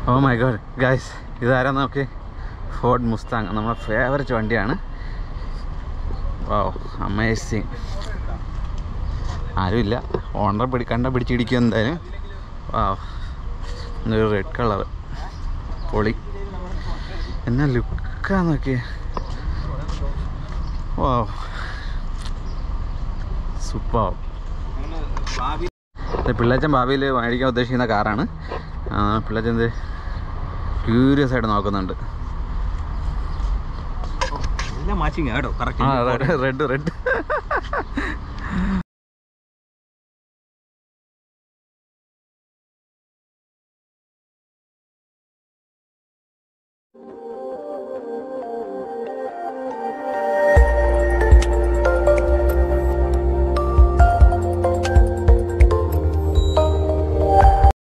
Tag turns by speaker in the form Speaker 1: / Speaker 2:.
Speaker 1: Oh my God guys, ഇതാരാ നോക്കി? Ford Mustang, നമ്മുടെ ഫേവറേറ്റ് വണ്ടിയാണ്. വാവ്, അമേസിങ്. ആരുമില്ല, ഓണർ പിടിച്ചിടിക്കും എന്തായാലും. വാവ്, ഒരു റെഡ് കളർ പൊളി, എന്നാ ലുക്കാ നോക്കിയേ. വാവ്, സൂപ്പർ. പിള്ളേച്ചൻ ഭാവിയിൽ മേടിക്കാൻ ഉദ്ദേശിക്കുന്ന കാറാണ്. പിള്ളേച്ചൻ ക്യൂരിയസ് ആയിട്ട് നോക്കുന്നുണ്ട്. Red red.